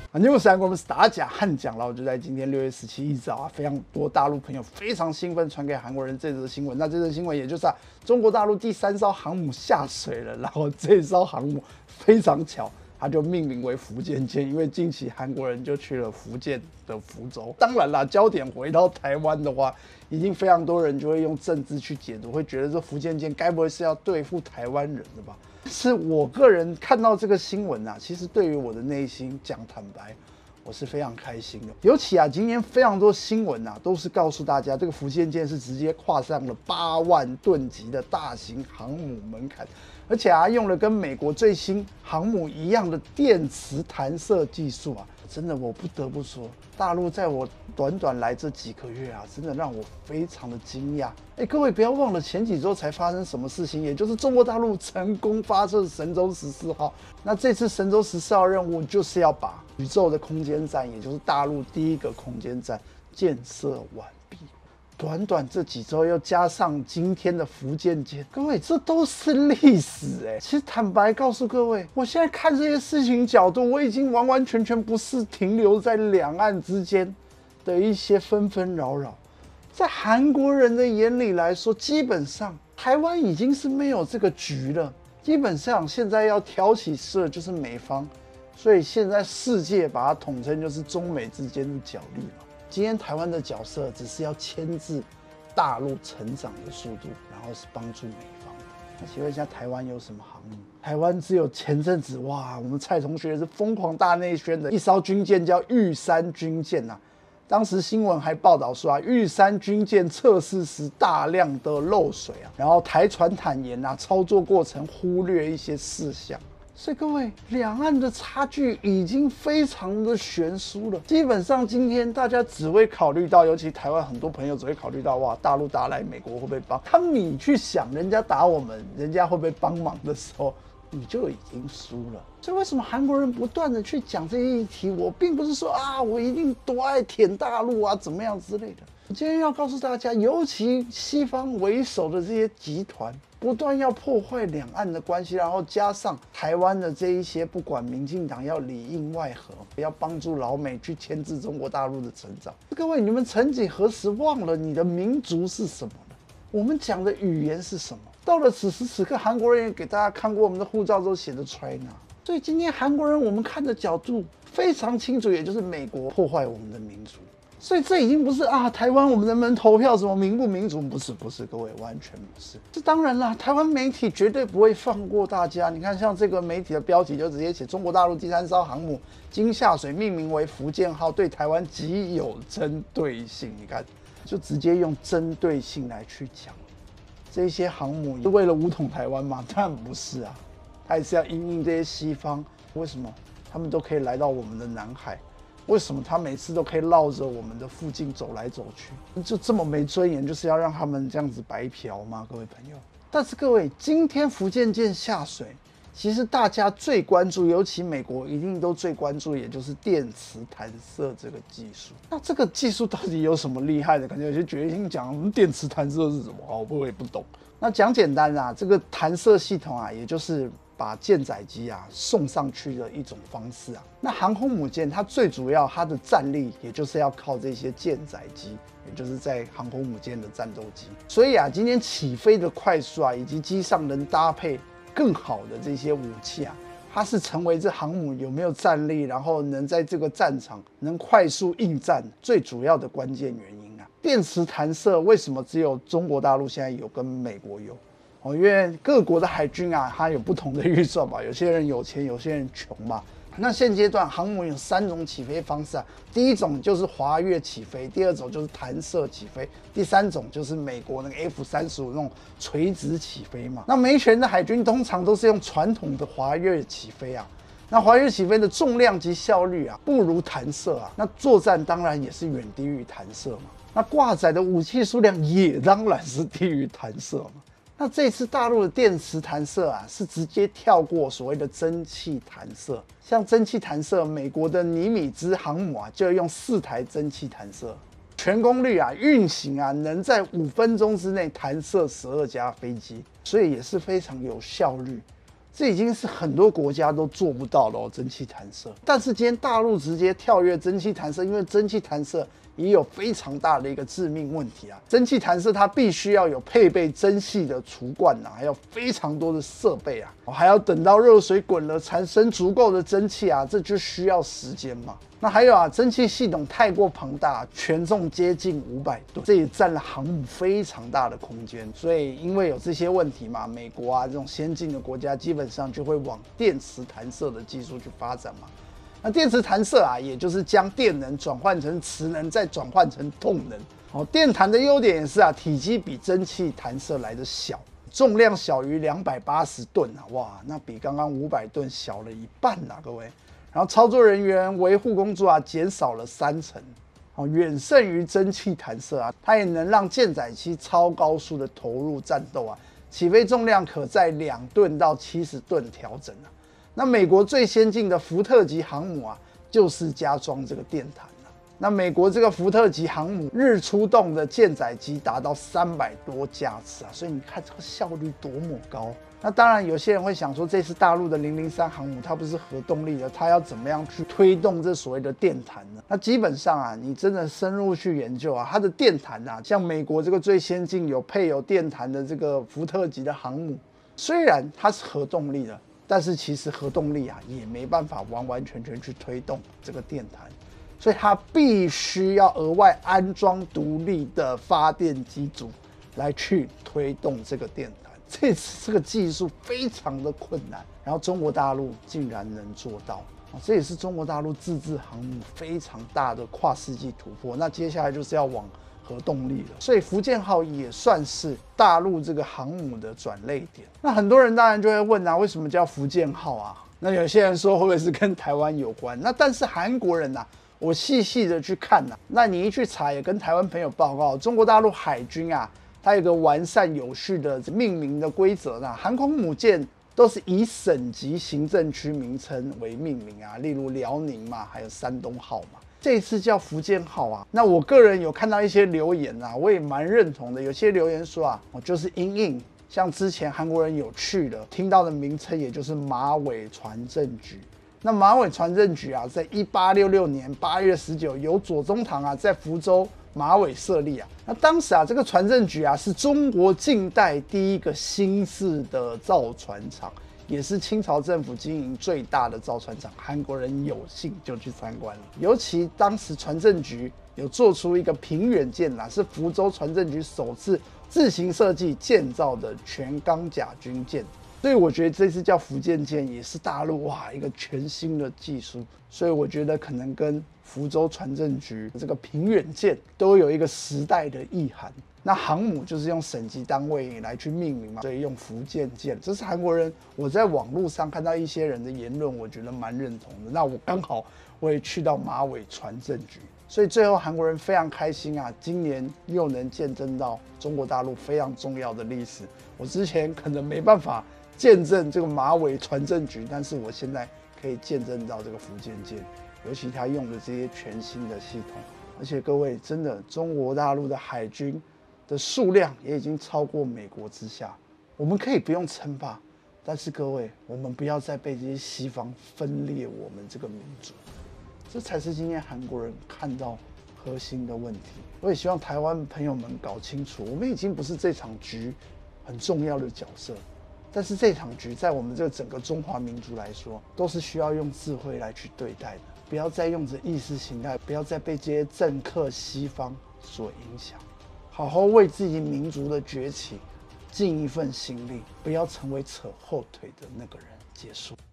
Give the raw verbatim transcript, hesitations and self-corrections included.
啊，因为三国我们是打假汉讲了，就在今天六月十七一早啊，非常多大陆朋友非常兴奋传给韩国人这则新闻。那这则新闻也就是啊，中国大陆第三艘航母下水了，然后这艘航母非常巧，它就命名为福建舰，因为近期韩国人就去了福建的福州。当然啦，焦点回到台湾的话，已经非常多人就会用政治去解读，会觉得这福建舰该不会是要对付台湾人的吧？是我个人看到这个新闻啊，其实对于我的内心讲坦白，我是非常开心的。尤其啊，今天非常多新闻啊，都是告诉大家，这个福建舰是直接跨上了八万吨级的大型航母门槛，而且啊，用了跟美国最新航母一样的电磁弹射技术啊。真的，我不得不说，大陆在我短短来这几个月啊，真的让我非常的惊讶。哎，各位不要忘了，前几周才发生什么事情，也就是中国大陆成功发射神舟十四号。那这次神舟十四号任务就是要把宇宙的空间站，也就是大陆第一个空间站建设完毕。短短这几周，又加上今天的福建舰，各位，这都是历史哎、欸。其实坦白告诉各位，我现在看这些事情角度，我已经完完全全不是停留在两岸之间的一些纷纷扰扰。在韩国人的眼里来说，基本上台湾已经是没有这个局了。基本上现在要挑起事的就是美方，所以现在世界把它统称就是中美之间的角力嘛。今天台湾的角色只是要牵制大陆成长的速度，然后是帮助美方。那请问一下，台湾有什么航母？台湾只有前阵子哇，我们蔡同学是疯狂大内宣的一艘军舰叫玉山军舰呐、啊。当时新闻还报道说啊，玉山军舰测试时大量的漏水啊，然后台船坦言啊，操作过程忽略一些事项。所以各位，两岸的差距已经非常的悬殊了。基本上今天大家只会考虑到，尤其台湾很多朋友只会考虑到，哇，大陆打来，美国会不会帮？当你去想人家打我们，人家会不会帮忙的时候，你就已经输了。所以为什么韩国人不断的去讲这些议题？我并不是说啊，我一定多爱舔大陆啊，怎么样之类的。我今天要告诉大家，尤其西方为首的这些集团，不断要破坏两岸的关系，然后加上台湾的这一些，不管民进党要里应外合，要帮助老美去牵制中国大陆的成长。各位，你们曾几何时忘了你的民族是什么了？我们讲的语言是什么？到了此时此刻，韩国人也给大家看过我们的护照都写着 China， 所以今天韩国人我们看的角度非常清楚，也就是美国破坏我们的民族。所以这已经不是啊，台湾我们能不能投票，什么民不民主，不是不是，各位完全不是。这当然啦，台湾媒体绝对不会放过大家。你看，像这个媒体的标题就直接写中国大陆第三艘航母经下水，命名为福建号，对台湾极有针对性。你看，就直接用针对性来去讲，这些航母是为了武统台湾吗？当然不是啊，它也是要因应这些西方。为什么他们都可以来到我们的南海？为什么他每次都可以绕着我们的附近走来走去？就这么没尊严，就是要让他们这样子白嫖吗？各位朋友。但是各位，今天福建舰下水，其实大家最关注，尤其美国一定都最关注，也就是电磁弹射这个技术。那这个技术到底有什么厉害的？感觉有些决定讲电磁弹射是什么，好，我也不懂。那讲简单啊，这个弹射系统啊，也就是把舰载机啊送上去的一种方式啊。那航空母舰它最主要它的战力，也就是要靠这些舰载机，也就是在航空母舰的战斗机。所以啊，今天起飞的快速啊，以及机上能搭配更好的这些武器啊，它是成为这航母有没有战力，然后能在这个战场能快速应战最主要的关键原因啊。电磁弹射为什么只有中国大陆现在有，跟美国有？哦，因为各国的海军啊，它有不同的预算嘛，有些人有钱，有些人穷嘛。那现阶段航母有三种起飞方式啊，第一种就是滑跃起飞，第二种就是弹射起飞，第三种就是美国那个 F 三十五那种垂直起飞嘛。那美权的海军通常都是用传统的滑跃起飞啊，那滑跃起飞的重量及效率啊不如弹射啊，那作战当然也是远低于弹射嘛。那挂载的武器数量也当然是低于弹射嘛。那这次大陆的电磁弹射啊，是直接跳过所谓的蒸汽弹射。像蒸汽弹射，美国的尼米兹航母啊，就用四台蒸汽弹射，全功率啊，运行啊，能在五分钟之内弹射十二架飞机，所以也是非常有效率。 这已经是很多国家都做不到了哦，蒸汽弹射。但是今天大陆直接跳跃蒸汽弹射，因为蒸汽弹射也有非常大的一个致命问题啊。蒸汽弹射它必须要有配备蒸汽的厨罐啊，还有非常多的设备啊，还要等到热水滚了产生足够的蒸汽啊，这就需要时间嘛。那还有啊，蒸汽系统太过庞大，权重接近五百吨，这也占了航母非常大的空间。所以因为有这些问题嘛，美国啊这种先进的国家基本上就会往电磁弹射的技术去发展嘛。那电磁弹射啊，也就是将电能转换成磁能，再转换成动能。哦，电弹的优点也是啊，体积比蒸汽弹射来的小，重量小于两百八十吨啊，哇，那比刚刚五百吨小了一半啊，各位。然后操作人员维护工作啊减少了三成，哦，远胜于蒸汽弹射啊，它也能让舰载机超高速的投入战斗啊，起飞重量可在两吨到七十吨调整啊。那美国最先进的福特级航母啊，就是加装这个电弹啊。那美国这个福特级航母日出动的舰载机达到三百多架次啊，所以你看这个效率多么高。那当然，有些人会想说，这次大陆的零零三航母它不是核动力的，它要怎么样去推动这所谓的电弹呢？那基本上啊，你真的深入去研究啊，它的电弹啊，像美国这个最先进有配有电弹的这个福特级的航母，虽然它是核动力的，但是其实核动力啊也没办法完完全全去推动这个电弹，所以它必须要额外安装独立的发电机组来去推动这个电弹。这次这个技术非常的困难，然后中国大陆竟然能做到，这也是中国大陆自制航母非常大的跨世纪突破。那接下来就是要往核动力了，所以福建号也算是大陆这个航母的转捩点。那很多人当然就会问啊，为什么叫福建号啊？那有些人说会不会是跟台湾有关？那但是韩国人啊，我细细的去看啊，那你一去查也跟台湾朋友报告，中国大陆海军啊，它有一个完善有序的命名的规则呢，航空母舰都是以省级行政区名称为命名啊，例如辽宁嘛，还有山东号嘛。这一次叫福建号啊，那我个人有看到一些留言啊，我也蛮认同的。有些留言说啊，我就是因应像之前韩国人有去的听到的名称，也就是马尾船政局。那马尾船政局啊，在一八六六年八月十九，由左宗棠啊在福州马尾设立啊。那当时啊，这个船政局啊是中国近代第一个新式的造船厂，也是清朝政府经营最大的造船厂。韩国人有幸就去参观了，尤其当时船政局有做出一个平远舰啦，是福州船政局首次自行设计建造的全钢甲军舰。所以我觉得这次叫福建舰也是大陆哇一个全新的技术，所以我觉得可能跟福州船政局这个平远舰都有一个时代的意涵。那航母就是用省级单位来去命名嘛，所以用福建舰。这是韩国人我在网络上看到一些人的言论，我觉得蛮认同的。那我刚好我也去到马尾船政局，所以最后韩国人非常开心啊，今年又能见证到中国大陆非常重要的历史。我之前可能没办法见证这个马尾船政局，但是我现在可以见证到这个福建舰，尤其它用的这些全新的系统，而且各位真的，中国大陆的海军的数量也已经超过美国之下，我们可以不用称霸，但是各位，我们不要再被这些西方分裂我们这个民族，这才是今天韩国人看到核心的问题。我也希望台湾朋友们搞清楚，我们已经不是这场局很重要的角色。但是这场局在我们这个整个中华民族来说，都是需要用智慧来去对待的，不要再用着意识形态，不要再被这些政客西方所影响，好好为自己民族的崛起尽一份心力，不要成为扯后腿的那个人。结束。